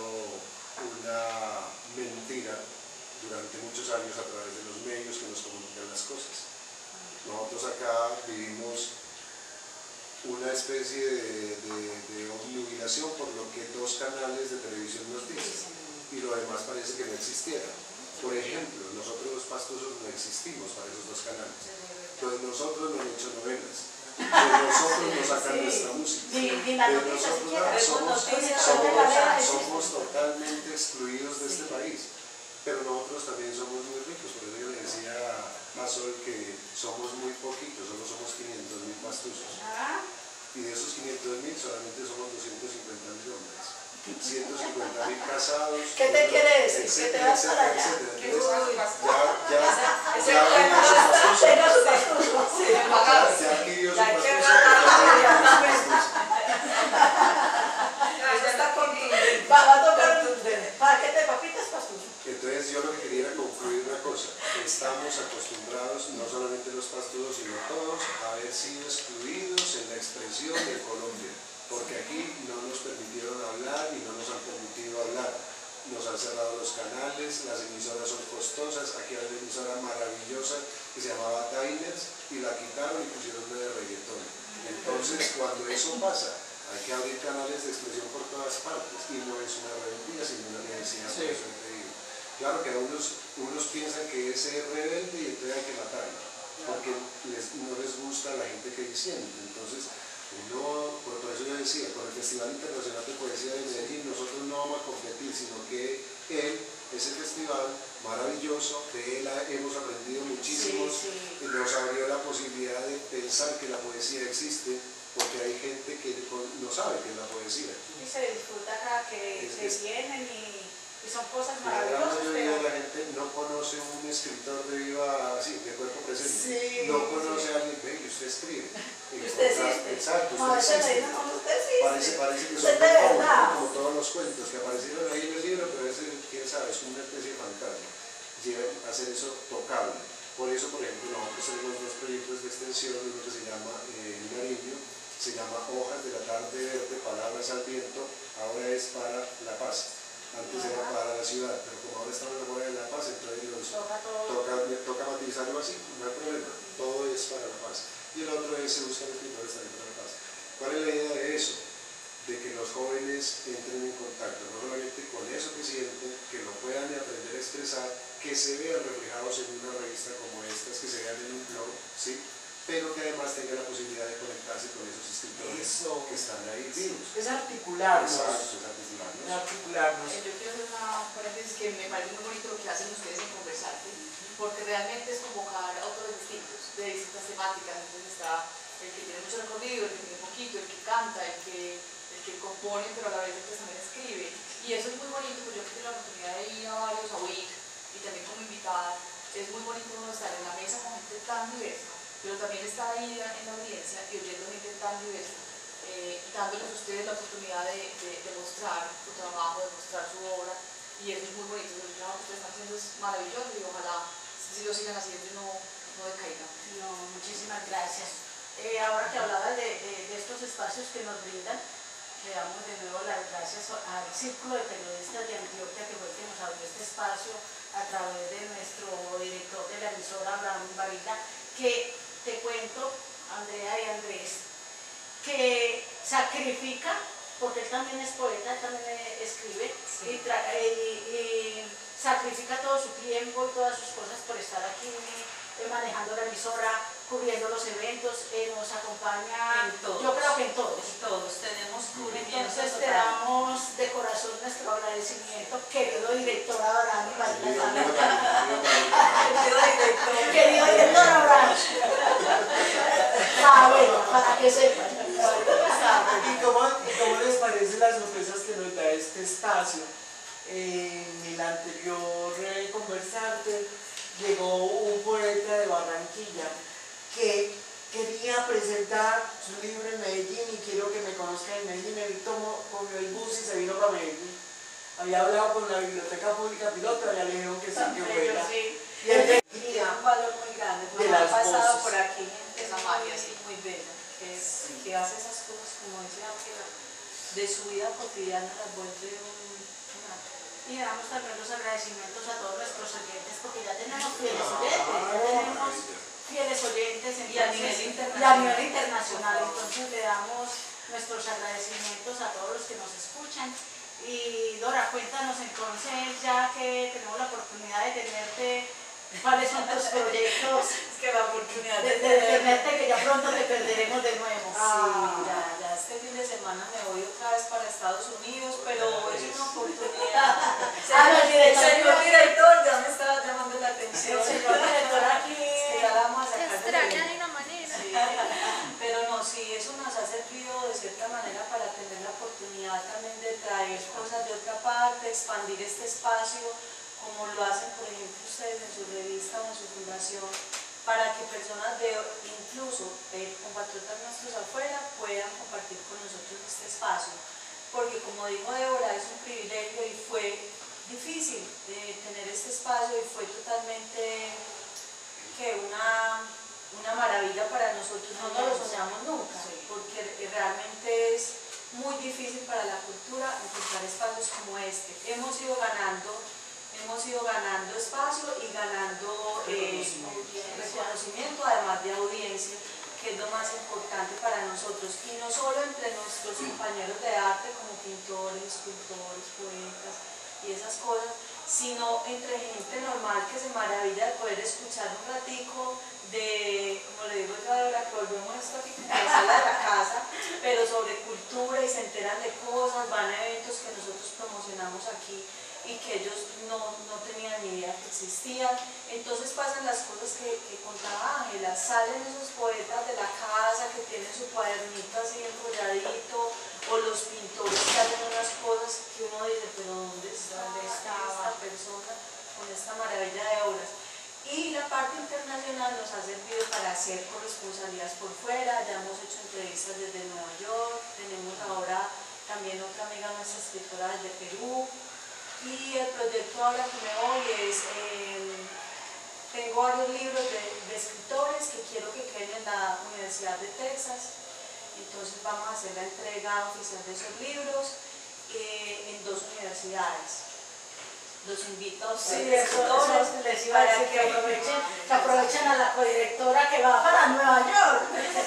una mentira durante muchos años a través de los medios que nos comunican las cosas. Nosotros acá vivimos una especie de, de, de obnubilación por lo que dos canales de televisión nos dicen y lo demás parece que no existiera. Por ejemplo, nosotros los pastosos no existimos para esos dos canales. Entonces nosotros no hemos hecho novenas. De nosotros nos sacan Sí. nuestra música. Ni, ni la De noticia nosotros siquiera. nada, somos, noticias, somos, somos- somos totalmente excluidos de este país. Pero nosotros también somos muy ricos, por eso yo le decía a Sol que somos muy poquitos, solo somos quinientos mil pastusos. Ah, Y de esos quinientos mil solamente somos doscientos cincuenta mil hombres. ciento cincuenta mil casados. ¿Qué te quiere decir? ¿Que te vas para allá? etcétera. Que Entonces, son ya, ya, Ese ya, cuento ya, está- ya, Tenga su pastuso. ya, ya adquirió su Ya hay que pastuso, agarrar ya la tiene su pastuso. Eso está contundente. Va, va a tocar un paquete de papitas pastuso. Entonces yo lo que quería era concluir una cosa, estamos acostumbrados, no solamente los pastudos, sino todos, a haber sido excluidos en la expresión de Colombia, porque aquí no nos permitieron hablar y no nos han permitido hablar. Nos han cerrado los canales, las emisoras son costosas, aquí hay una emisora maravillosa que se llamaba Diners y la quitaron Entonces, cuando eso pasa, hay que abrir canales de expresión por todas partes, y no es una rebeldía, sino una necesidad. Sí. Por eso te digo. Claro que a unos, unos piensan que es ser rebelde y entonces hay que matarlo, porque les, no les gusta la gente que disiente. Entonces, uno, por eso yo decía, con el Festival Internacional de Poesía de Medellín, nosotros no vamos a competir, sino que él, ese festival maravilloso, de él hemos aprendido muchísimo, sí, sí. Nos abrió la posibilidad de pensar que la poesía existe, porque hay gente que no sabe qué es la poesía. Y se disfruta acá, que, es, que es, vienen y, y son cosas maravillosas. La gran mayoría pero... de la gente no conoce un escritor de viva, así, de cuerpo presente. Sí, no conoce sí. a alguien, ve, y usted escribe. Y usted existe. Exacto, no, usted existe. No, usted existe. Parece, parece que son como, como todos los cuentos que aparecieron ahí en el libro, pero ese, quién sabe, es una especie de fantasma. Lleva a hacer eso tocable. Por eso, por ejemplo, nosotros tenemos dos proyectos de extensión, uno que se llama eh, Nariño, se llama Hojas de la Tarde Verde, Palabras al Viento, ahora es para La Paz. Antes Ajá. era para la ciudad, pero como ahora estamos en la hora de La Paz, entonces nos toca, toca, toca matizarlo así, no hay problema, todo es para La Paz. Y el otro es Se Buscan Escritores también para La Paz. ¿Cuál es la idea de eso? De que los jóvenes entren en contacto, no solamente con eso que sienten, que lo puedan aprender a expresar, que se vean reflejados en una revista como estas, que se vean en un blog, ¿sí? Pero que además tengan la posibilidad de conectarse con esos escritores eso, que están ahí vivos. Es articularnos. Exacto, es articularnos. Es articularnos. Eh, yo quiero hacer una paréntesis que me parece muy bonito lo que hacen ustedes en Conversarte, porque realmente es convocar a autores distintos, de distintas temáticas. Entonces está el que tiene mucho recorrido, el que tiene poquito, el que canta, el que, el que compone, pero a la vez el que también escribe. Y eso es muy bonito, porque yo que tengo la oportunidad de ir a varios a oír, y también como invitada, es muy bonito uno estar en la mesa con gente tan diversa, pero también está ahí en la audiencia y oyendo gente tan diversa, eh, dándoles a ustedes la oportunidad de, de, de mostrar su trabajo, de mostrar su obra, y eso es muy bonito. El trabajo que ustedes están haciendo es maravilloso y ojalá si lo sigan haciendo y no, no decaigan. No, muchísimas gracias. Eh, ahora que hablaba de, de, de estos espacios que nos brindan, le damos de nuevo las gracias al Círculo de Periodistas de Antioquia, que fue el que nos abrió este espacio a través de nuestro director de la emisora, Abraham Varila, que te cuento, Andrea y Andrés, que sacrifica, porque él también es poeta, él también escribe, sí. y, y, y sacrifica todo su tiempo y todas sus cosas por estar aquí eh, manejando la emisora, cubriendo los eventos, eh, nos acompaña, en todos, yo creo que en todos. En todos, tenemos cubrimiento. Entonces te damos de corazón nuestro agradecimiento, querido director Abraham Varila. Querido director Abraham. Sabe, para que sepan. ¿Y cómo, ¿Y cómo les parece las sorpresas que nos da este espacio? Eh, en el anterior eh, Conversarte llegó un poeta de Barranquilla que quería presentar su libro en Medellín y quiero que me conozcan en Medellín. Él tomó, cogió el bus y se vino para Medellín. Había hablado con la Biblioteca Pública Piloto, ya le dijeron que sí, que fuera. Sí. Y él tiene un valor muy grande, de ha las pasado voces. por aquí gente Esa muy, magia, sí. muy bella, que, es, que hace esas cosas, como decía Ángela, de su vida cotidiana las vuelve un, un acto. Y damos también los agradecimientos a todos nuestros oyentes, porque ya tenemos fieles oyentes, ya tenemos fieles oyentes entonces, y a nivel internacional. Y a nivel internacional, entonces le damos nuestros agradecimientos a todos los que nos escuchan. Y Dora, cuéntanos entonces, ya que tenemos la oportunidad de tenerte, ¿cuáles son tus proyectos? Es que la oportunidad de, de, de tenerte, que ya pronto te perderemos de nuevo. Sí, ya, ya este fin de semana me voy otra vez para Estados Unidos, pero es una oportunidad. Ah, no, el director, el señor director ya me estaba llamando la atención. El señor director aquí. Es que ya la vamos a sacar de extraña de una manera. Sí, pero no, sí, eso nos ha servido de cierta manera para tener la oportunidad también de traer cosas de otra parte, expandir este espacio, como lo hacen, por ejemplo, ustedes en su revista o en su fundación, para que personas de, incluso eh, compatriotas nuestros afuera, puedan compartir con nosotros este espacio. Porque como dijo Débora, es un privilegio y fue difícil eh, tener este espacio y fue totalmente que una, una maravilla para nosotros, no nos lo soñamos nunca, porque realmente es muy difícil para la cultura encontrar espacios como este. Hemos ido ganando Hemos ido ganando espacio y ganando eh, reconocimiento, además de audiencia, que que es lo más importante para nosotros, y no solo entre nuestros compañeros de arte como pintores, escultores, poetas y esas cosas, sino entre gente normal que se maravilla de poder escuchar un ratico de, como le digo yo ahora, que volvemos a esto aquí, que sale de la casa, pero sobre cultura, y se enteran de cosas, van a eventos que nosotros promocionamos aquí y que ellos no, no tenían ni idea que existían. Entonces pasan las cosas que, que contaba Ángela, salen esos poetas de la casa que tienen su cuadernito así enrolladito, o los pintores que hacen unas cosas que uno dice, pero ¿dónde está esta persona con esta maravilla de obras? Y la parte internacional nos ha servido para hacer corresponsalías por fuera. Ya hemos hecho entrevistas desde Nueva York, tenemos ahora también otra amiga nuestra escritora desde Perú, y el proyecto ahora que me voy es, eh, tengo varios libros de, de escritores que quiero que queden en la Universidad de Texas, entonces vamos a hacer la entrega oficial de esos libros eh, en dos universidades. Los invito a ustedes, sí, eso, eso les iba a decir, que aprovechen, que aprovechen a la codirectora que va para Nueva York.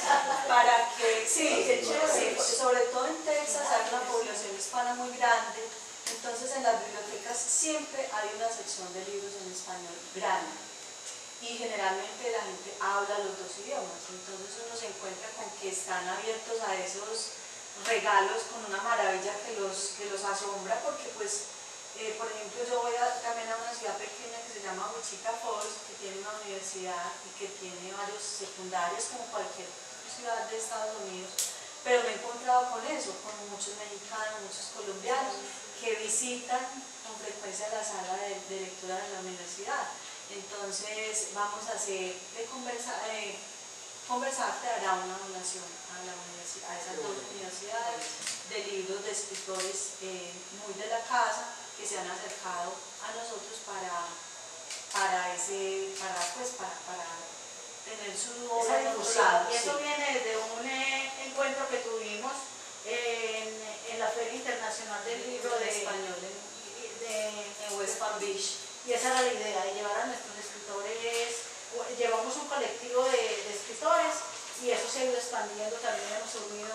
Para que, sí, que sí, sobre todo en Texas hay una población hispana muy grande, entonces en las bibliotecas siempre hay una sección de libros en español grande, y generalmente la gente habla los dos idiomas, entonces uno se encuentra con que están abiertos a esos regalos con una maravilla que los, que los asombra, porque pues Eh, por ejemplo, yo voy a, también a una ciudad pequeña que se llama Wichita Falls, que tiene una universidad y que tiene varios secundarios como cualquier ciudad de Estados Unidos, pero me he encontrado con eso, con muchos mexicanos, muchos colombianos que visitan con frecuencia la sala de, de lectura de la universidad. Entonces vamos a hacer de conversa, eh, Conversarte hará una donación a, la universidad, a esas dos universidades de libros de escritores eh, muy de la casa, que se han acercado a nosotros para, para, ese, para, pues, para, para tener su obra en otro lado. Y eso sí. viene de un eh, encuentro que tuvimos en, en la Feria Internacional del Libro de, Español en, de, en West Palm Beach. Y esa era la idea, de llevar a nuestros escritores. Llevamos un colectivo de, de escritores y eso se ha ido expandiendo. También hemos unido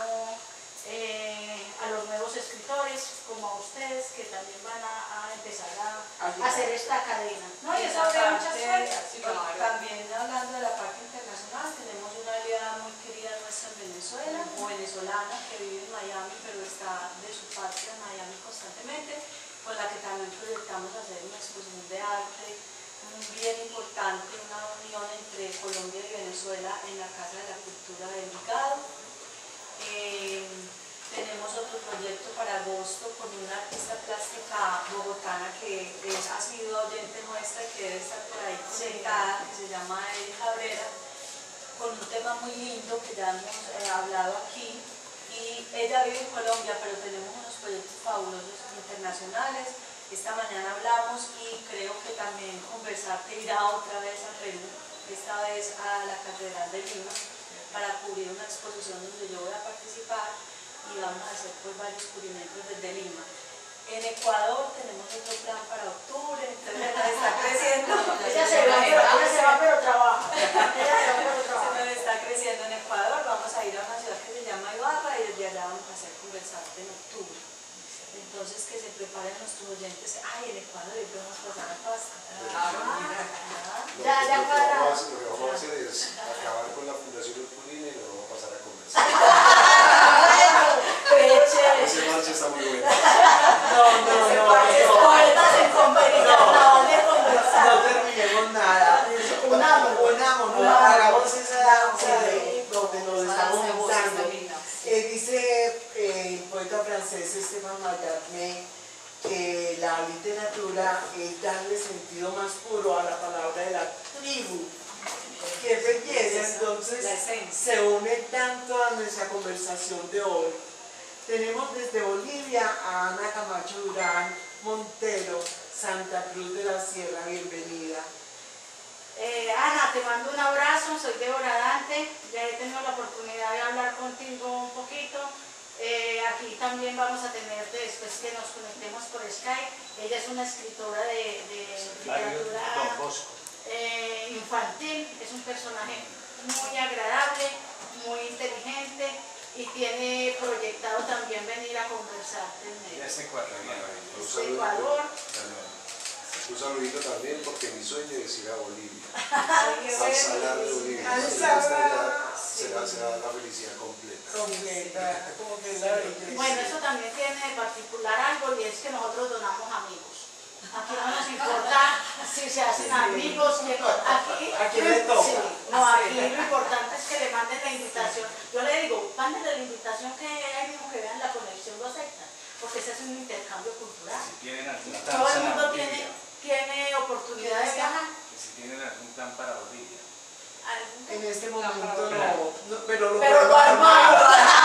eh, a los nuevos escritores, como a ustedes, que también van a, a empezar a, a hacer esta cadena. ¿No? Y eso abre muchas puertas. Sí, también hablando de la parte internacional, tenemos una aliada muy querida nuestra en Venezuela, o venezolana, que vive en Miami, pero está de su patria en Miami constantemente, con la que también proyectamos hacer una exposición de arte bien importante, una unión entre Colombia y Venezuela en la Casa de la Cultura del Vigado. Eh, tenemos otro proyecto para agosto con una artista plástica bogotana que es, ha sido oyente nuestra, que debe estar por ahí sentada, que se llama Edith Cabrera, con un tema muy lindo que ya hemos eh, hablado aquí. Y ella vive en Colombia, pero tenemos unos proyectos fabulosos internacionales. Esta mañana hablamos y creo que también Conversarte irá otra vez a Perú, esta vez a la Catedral de Lima, para cubrir una exposición donde yo voy a participar y vamos a hacer pues varios cubrimientos desde Lima. En Ecuador tenemos otro plan para octubre, entonces nos está creciendo. Ella se va, pero, ella se va, pero trabaja. Ella se va, pero trabaja. Se nos está creciendo en Ecuador, vamos a ir a una ciudad que se llama Ibarra y desde allá vamos a hacer Conversarte en octubre. Entonces que se preparen nuestros oyentes. Ay, en Ecuador y vamos a pasar a Pasta. Ah, ya, ya lo, para. que vamos a hacer, lo que vamos a hacer es acabar con la Fundación Urculina y luego vamos a pasar a conversar. Ese marcha está muy bueno. No, no, no. Poetas en conversación. No, de conversar. No terminemos nada. Unamos. Unamos, no hagamos esa danza de donde nos estamos juntando. Eh, dice eh, el poeta francés Stéphane Mallarmé que la literatura es darle sentido más puro a la palabra de la tribu. ¡Qué belleza! Entonces se une tanto a nuestra conversación de hoy. Tenemos desde Bolivia a Ana Camacho Durán Montero, Santa Cruz de la Sierra, bienvenida. Eh, Ana, te mando un abrazo, soy Débora Dante, ya he tenido la oportunidad de hablar contigo un poquito. Eh, aquí también vamos a tenerte después que nos conectemos por Skype. Ella es una escritora de, de literatura eh, infantil, es un personaje muy agradable también venir a conversar en Ya es ecuatoriano. Un Es Ecuador. Un saludito también porque mi sueño es ir a Bolivia. Ay, qué Al bueno. salar de Bolivia. Al Cuando salar. esté allá, será, será la felicidad completa. Completa, como que es la belleza. Bueno, eso también tiene de particular algo y es que nosotros donamos amigos. Aquí no nos importa si se hacen amigos, que aquí, ¿A quién le toca? Sí, no, aquí lo importante es que le manden la invitación. Yo le digo, mándenle la invitación que hay mismo que vean la conexión, lo aceptan, porque ese es un intercambio cultural. Si tienen algún plan Todo el para mundo Bolivia, tiene, tiene oportunidad de viajar. que si tienen algún plan para Bolivia. ¿Algún- En este momento no, no, pero lo Pero lo podemos armamos.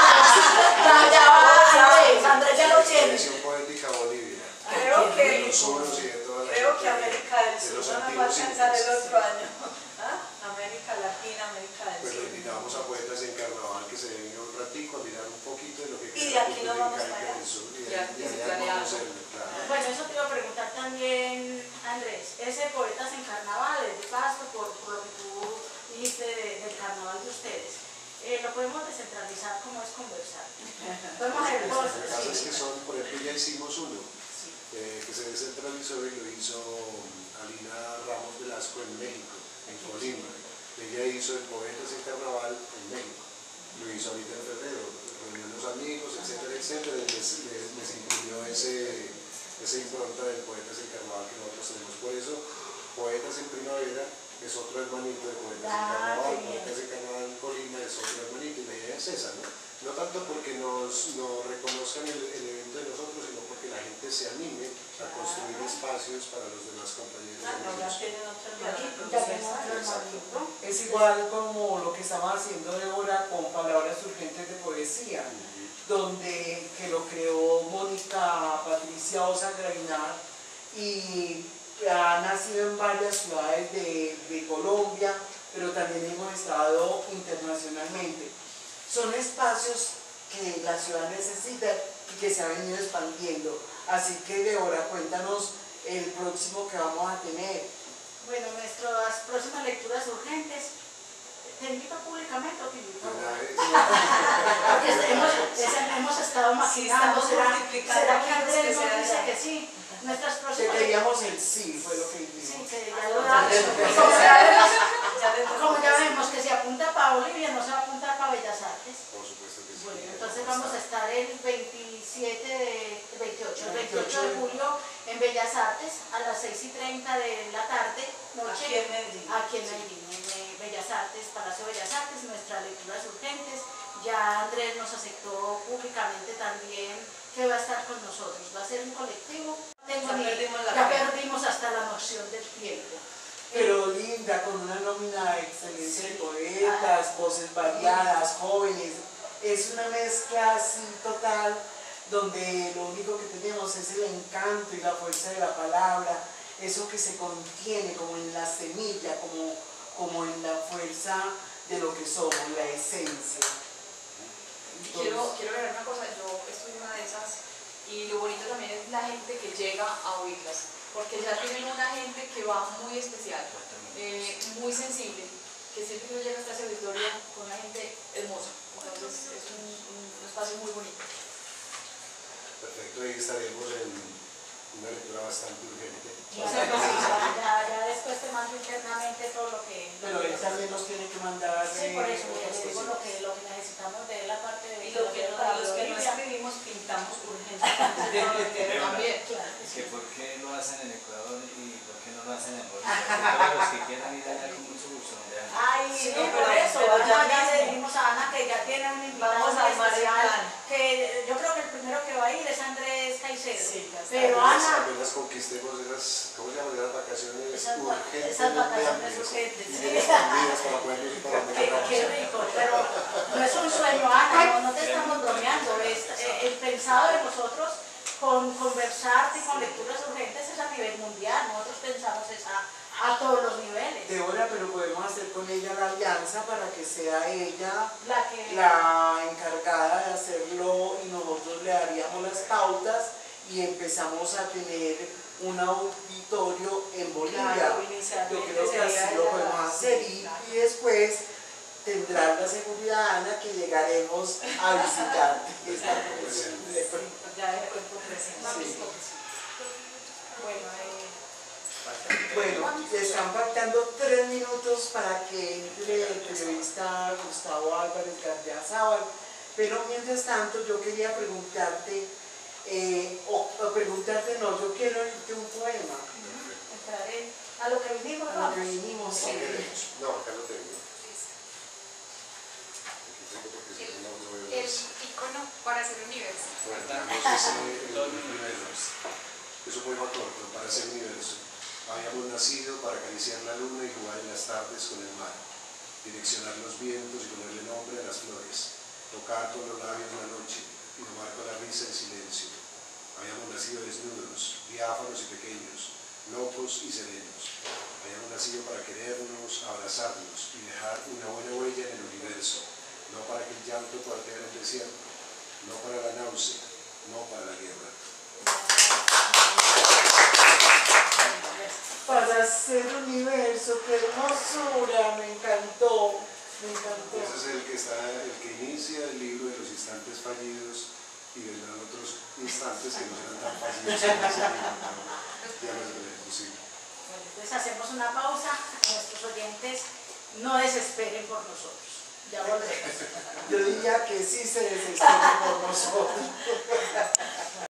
armar. Ya va, Andrés, Andrés ya lo tiene. Expresión poética Bolivia. Creo De que, los suros y de toda la creo gente que América del de Sur los no nos va a antiguos alcanzar el incas. otro año. ¿Ah? América Latina, América del Pues lo Sur. invitamos a poetas en carnaval que se vengan un ratico a mirar un poquito de lo que Y de queda aquí cultura nos vamos incaica para allá. del sur, y de, Ya, y y se allá planea algo. conocerlo, claro. Bueno, eso te iba a preguntar también, Andrés, ese Poetas en Carnavales, de paso, por, por lo que tú dijiste de- del carnaval de ustedes, eh, lo podemos descentralizar como es conversar. Podemos hacer Lo cosas, que pasa es que sí. son, por ejemplo, ya hicimos uno eh, que se descentralizó y lo hizo Alina Ramos Velasco en México, en Colima. Ella hizo el Poetas en Carnaval en México. Lo hizo ahorita en febrero, reunió a los amigos, etcétera, etcétera, y les, les, les incluyó ese, esa impronta del Poetas en Carnaval que nosotros tenemos. Por eso, Poetas en Primavera es otro hermanito de Poetas en Ah, Carnaval, qué bien. Poetas en Carnaval en Colima es otro hermanito, y la idea es esa, ¿no? No tanto porque nos, nos reconozcan el, el evento de nosotros, sino porque la gente se anime a construir espacios para los demás compañeros. Ah, no, ya amigos. tienen otro hermanito. Ya tenemos otro hermanito. Es igual como lo que estamos haciendo de ahora con Palabras Urgentes de Poesía, donde que lo creó Mónica Patricia Osa Grainar y ha nacido en varias ciudades de, de Colombia, pero también hemos estado internacionalmente. Son espacios que la ciudad necesita y que se ha venido expandiendo. Así que, Débora, cuéntanos el próximo que vamos a tener. Bueno, nuestras próximas lecturas urgentes, ¿te invito públicamente o te invito a Una hablar? vez, Porque hemos, es- hemos estado maquinando, estamos ¿será, multiplicando ¿será que amigos Andrés que nos sean dice allá. que sí? Nuestras Que próximas queríamos el sí, fue lo que Sí, hicimos. que ya lo Ah, damos. ya Como ya vemos, Ya dentro de como ya poco. vemos que se apunta para Bolivia, no se va a apuntar para Bellas Artes. por supuesto que sí. Bueno, entonces vamos a estar el veintisiete de, veintiocho, el veintiocho de julio en Bellas Artes a las seis y treinta de la tarde, noche, Aquí en Medellín. aquí en Medellín, en eh, Bellas Artes, Palacio Bellas Artes, nuestras lecturas urgentes. Ya Andrés nos aceptó públicamente también que va a estar con nosotros, va a ser un colectivo. Tengo Ya ni- perdimos la ya cuenta. perdimos hasta la noción del tiempo. Pero linda, con una nómina de excelencia de poetas, voces variadas, jóvenes. Es una mezcla así total, donde lo único que tenemos es el encanto y la fuerza de la palabra, eso que se contiene como en la semilla, como, como en la fuerza de lo que somos, la esencia. Quiero, quiero ver una cosa, yo estoy en una de esas y lo bonito también es la gente que llega a oírlas, porque ya tienen una gente que va muy especial, eh, muy sensible, que siempre uno llega hasta ese auditorio con una gente hermosa, entonces es un, un, un espacio muy bonito. Perfecto, ahí estaremos en una lectura bastante urgente. Ya, ya, ya después te mando internamente todo lo que... Pero él también nos tiene que mandar... Sí, por eso, eh, les otras digo lo cositas. que, lo que necesitamos de la parte de... Y lo que, para los que no Bolivia. escribimos pintamos urgentemente. También. Claro que sí. Que por qué lo hacen en Ecuador y por qué no lo hacen en Bolivia. Que todos los que quieran ir allá con mucho gusto. ¿verdad? Ay, Sí, sí, pero- por eso, pero Ana, ya ya le mismo. dijimos a Ana que ya tiene un invitado Vamos a armar el especial, plan. que yo creo que el primero que va a ir es Andrés Caicedo, Sí, ya está. pero Apenas- Ana, apenas conquistemos esas, ¿cómo se llaman? Esas vacaciones Esas va- urgentes. esas vacaciones amplias, urgentes, y sí. bien expandidas para poder ir para donde qué, queramos. qué rico, pero no es un sueño, Ana, no, no te estamos bromeando, es, eh, el pensado de nosotros con conversar y con lecturas urgentes es a nivel mundial, nosotros pensamos es a, a todos los niveles, Débora, pero podemos hacer con ella la alianza para que sea ella la que... la encargada de hacerlo y nosotros le daríamos las pautas y empezamos a tener un auditorio en Bolivia. Claro, Yo inicialmente creo que sería así lo la- podemos hacer y, claro. y después tendrás la seguridad, Ana, que llegaremos a visitarte. Esta Ya de cuerpo presente. Sí. Bueno, eh, Bueno, están faltando tres minutos para que entre el periodista Gustavo Álvarez Gardiazabal, pero mientras tanto yo quería preguntarte, eh, o, o preguntarte no, yo quiero leerte un poema. Entraré a lo que vinimos, A lo vamos. que vinimos, sí. No, acá lo tengo. Aquí tengo porque si no, no veo El más. icono para ser universo. Bueno, tenemos ese el universo. Es un poema corto, para ser universo. Habíamos nacido para acariciar la luna y jugar en las tardes con el mar, direccionar los vientos y ponerle nombre a las flores, tocar con los labios la noche y tomar con la risa el silencio. Habíamos nacido desnudos, diáfanos y pequeños, locos y serenos. Habíamos nacido para querernos, abrazarnos y dejar una buena huella en el universo, no para que el llanto cuarteara el desierto, no para la náusea, no para la guerra. Para ser universo, qué hermosura, me encantó, me encantó. Ese es el que está, el que inicia el libro de los instantes fallidos y vendrán otros instantes que no serán tan fallidos como ese libro, pero ya los veremos, sí. Bueno, entonces hacemos una pausa. Nuestros oyentes no desesperen por nosotros. Ya volvemos. Yo diría que sí se desespera por nosotros.